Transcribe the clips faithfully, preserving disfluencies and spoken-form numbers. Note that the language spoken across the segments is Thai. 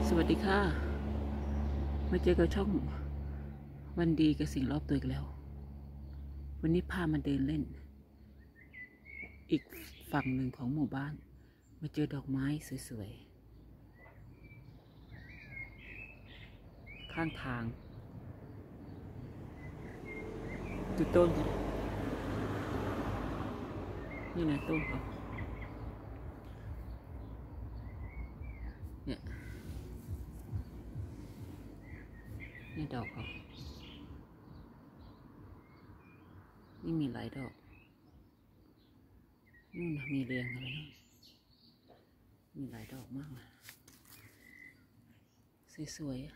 สวัสดีค่ะมาเจอกับช่องวันดีกับสิ่งรอบตัวอีกแล้ววันนี้พามาเดินเล่นอีกฝั่งหนึ่งของหมู่บ้านมาเจอดอกไม้สวยๆข้างทางดูต้นกันนี่นะต้นเขาเนี่ยนี่ดอกเขานี่มีหลายดอกนู่นมีเรียงอะไรนู่นมีหลายดอกมากเลยสวยๆ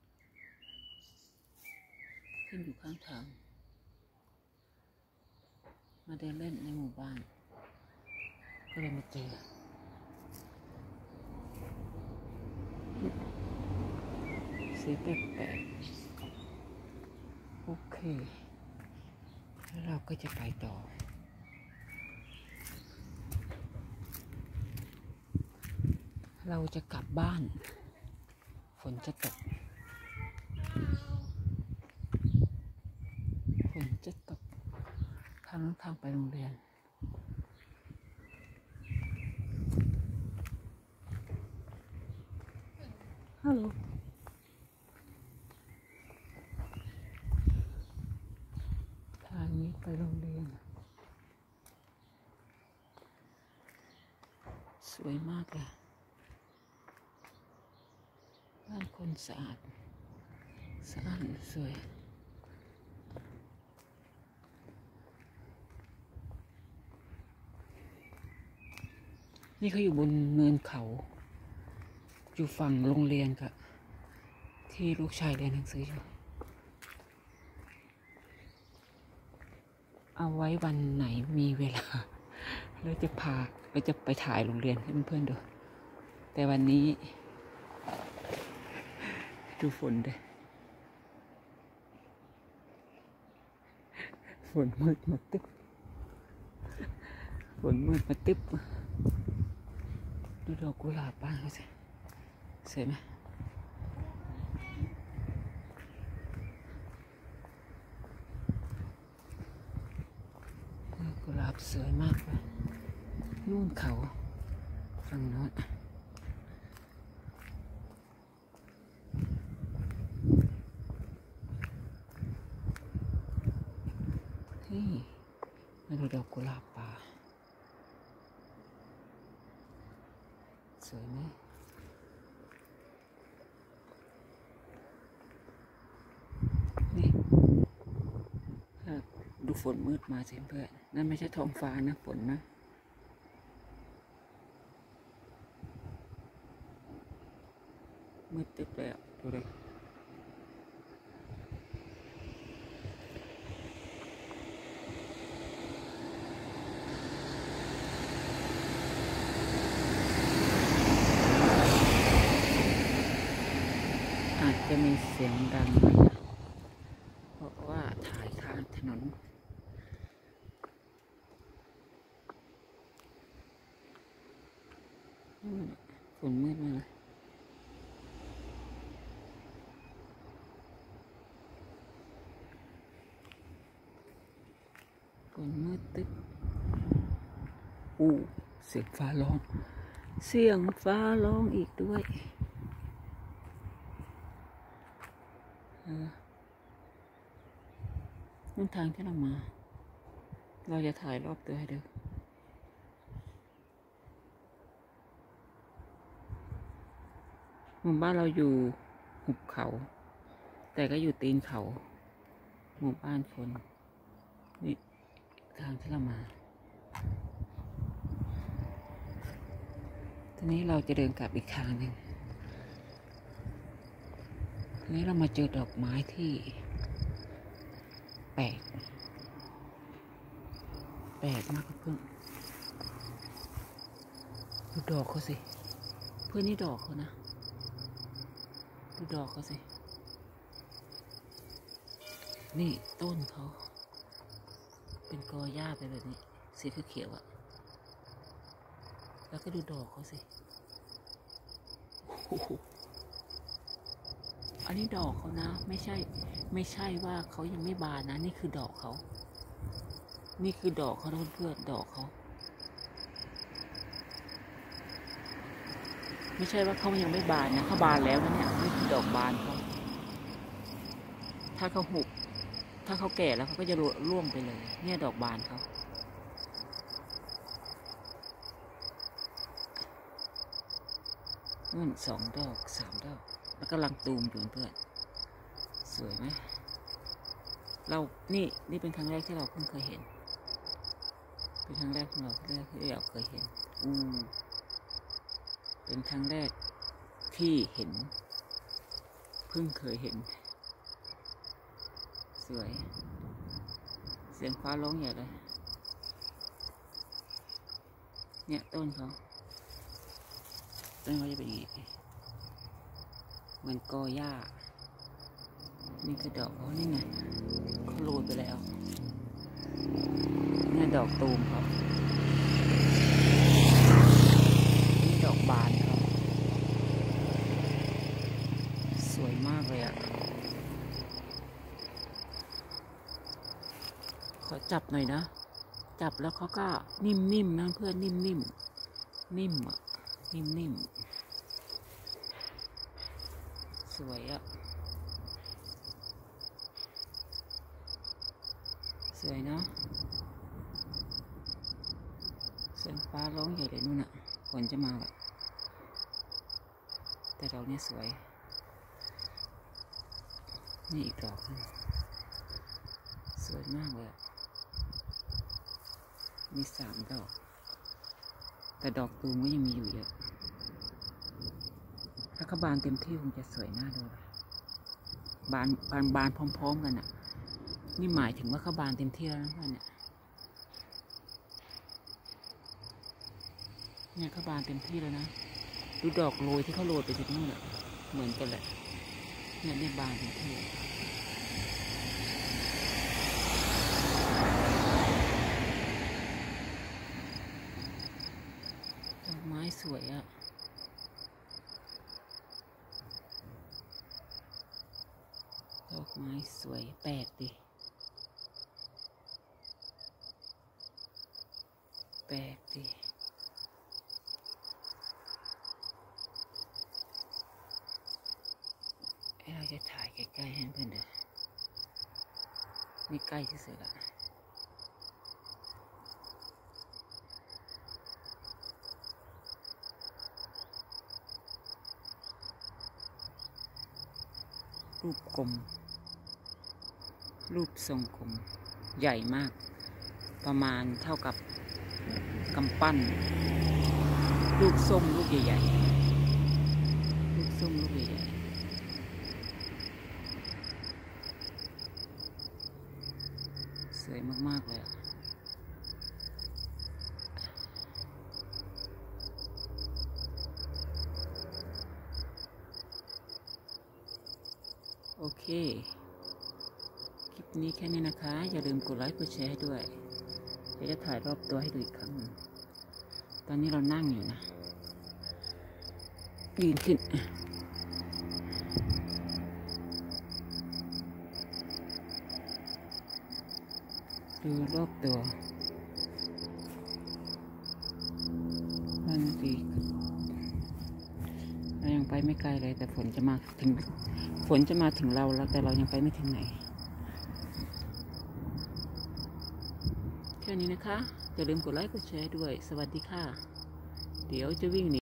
ขึ้นอยู่ข้างทางมาเดินเล่นในหมู่บ้านก็เลยมาเจอสีแปลกๆโอเคแล้วเราก็จะไปต่อเราจะกลับบ้านฝนจะตกฝนจะตกทางทางไปโรงเรียนฮัลโหลทางนี้ไปโรงเรียนสวยมากเลยบ้านคนสะอาดสะอาดสวยนี่เขาอยู่บนเนินเขาอยู่ฝั่งโรงเรียนค่ะที่ลูกชายเรียนหนังสืออยู่เอาไว้วันไหนมีเวลาเราจะพาเราจะไปถ่ายโรงเรียนให้เพื่อนๆดูแต่วันนี้ดูฝนเลยฝนมืดมาตึ๊บฝนมืดมาตึ๊บดูดอกกุหลาบบ้างเขาสิสวยไหมกุหลาบสวยมากเลยนู่นเขาฝั่งโน้นนี่มาดูดอกกุหลาบป่าสวยไหมนี่ดูฝนมืดมาสิเพื่อนนั่นไม่ใช่ท้องฟ้านะฝนนะมืดตึ๊บเลยอ่ะดูเลยอาจจะมีเสียงดังหน่อยนะเพราะว่าถ่ายข้างถนนฝนมืดมาเลยฝนมืดตึ๊บอู้เสียงฟ้าร้องเสียงฟ้าร้องอีกด้วยนั่นทางที่เรามาเราจะถ่ายรอบตัวให้ดูหมู่บ้านเราอยู่หุบเขาแต่ก็อยู่ตีนเขาหมู่บ้านคนนี่ทางที่เรามาทีนี้เราจะเดินกลับอีกทางหนึ่งทีนี้เรามาเจอดอกไม้ที่แปลกแปลกมากเพื่อนดูดอกเขาสิเพื่อนนี่ดอกเขานะดูดอกเขาสินี่ต้นเขาเป็นกอหญ้าไปแบบนี้สีเขียวๆอ่ะแล้วก็ดูดอกเขาสิอันนี้ดอกเขานะไม่ใช่ไม่ใช่ว่าเขายังไม่บานนะนี่คือดอกเขานี่คือดอกเขาเพื่อนๆดอกเขาไม่ใช่ว่าเขายังไม่บานนะเขาบานแล้วนะเนี่ยนี่คือดอกบานเขาถ้าเขาหุบถ้าเขาแก่แล้วเขาก็จะร่วงไปเลยเนี่ยดอกบานเขานู่นสองดอกสามดอกแล้วก็ลังตูมอยู่เพื่อนสวยไหมเรานี่นี่เป็นครั้งแรกที่เราเพิ่งเคยเห็นเป็นครั้งแรกของเราที่เราเคยเห็นอืมเป็นครั้งแรกที่เห็นเพิ่งเคยเห็นสวยเสียงฟ้าร้องใหญ่เลยเนี่ยต้นเขาต้นเขาจะเป็นอย่างนี้เหมือนกอหญ้านี่คือดอกเขานี่ไงเขาโรยไปแล้วนี่ดอกตูมเขานี่ดอกบานเขาสวยมากเลยอ่ะขอจับหน่อยนะจับแล้วเขาก็นิ่มๆนะเพื่อนนิ่มๆนิ่มอ่ะนิ่มๆสวยอ่ะสวยเนาะเสียงฟ้าร้องใหญ่เลยนู่นน่ะฝนจะมาแบบแต่ดอกนี้สวยนี่อีกดอกนึงสวยมากเลยมีสามดอกแต่ดอกตูมก็ยังมีอยู่เยอะถ้าเขาบานเต็มที่คงจะสวยน่าดูเลยบานบานบานพร้อมๆกันอ่ะนี่หมายถึงว่าเขาบานเต็มที่แล้วนะเพื่อนเนี่ยเนี่ยเขาบานเต็มที่แล้วนะดูดอกโรยที่เขาโรยไปที่นู่นอ่ะเหมือนกันแหละเนี่ยเนี่ยบานเต็มที่ดอกไม้สวยอ่ะดอกไม้สวยแปลกดิแปลกดิเราจะถ่ายใกล้ๆให้เพื่อนดูนี่ใกล้ที่สุดละรูปกลมรูปทรงกลมใหญ่มากประมาณเท่ากับกำปั้นลูกส้มลูกใหญ่ๆลูกส้มลูกใหญ่ๆสวยมากๆเลยโอเคคลิปนี้แค่นี้นะคะอย่าลืมกดไลค์กดแชร์ให้ด้วยเดี๋ยวจะถ่ายรอบตัวให้ดูอีกครั้งหนึ่งตอนนี้เรานั่งอยู่นะยืนขึ้นดูรอบตัวมันดีเรายังไปไม่ไกลเลยแต่ฝนจะมาถึงฝนจะมาถึงเราแล้วแต่เรายังไปไม่ถึงไหนแค่นี้นะคะอย่าลืมกดไลค์กดแชร์ด้วยสวัสดีค่ะเดี๋ยวจะวิ่งหนี